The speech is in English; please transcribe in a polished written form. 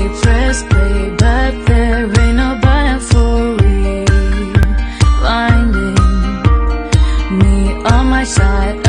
press play, but there ain't no button for rewinding. Me on my side,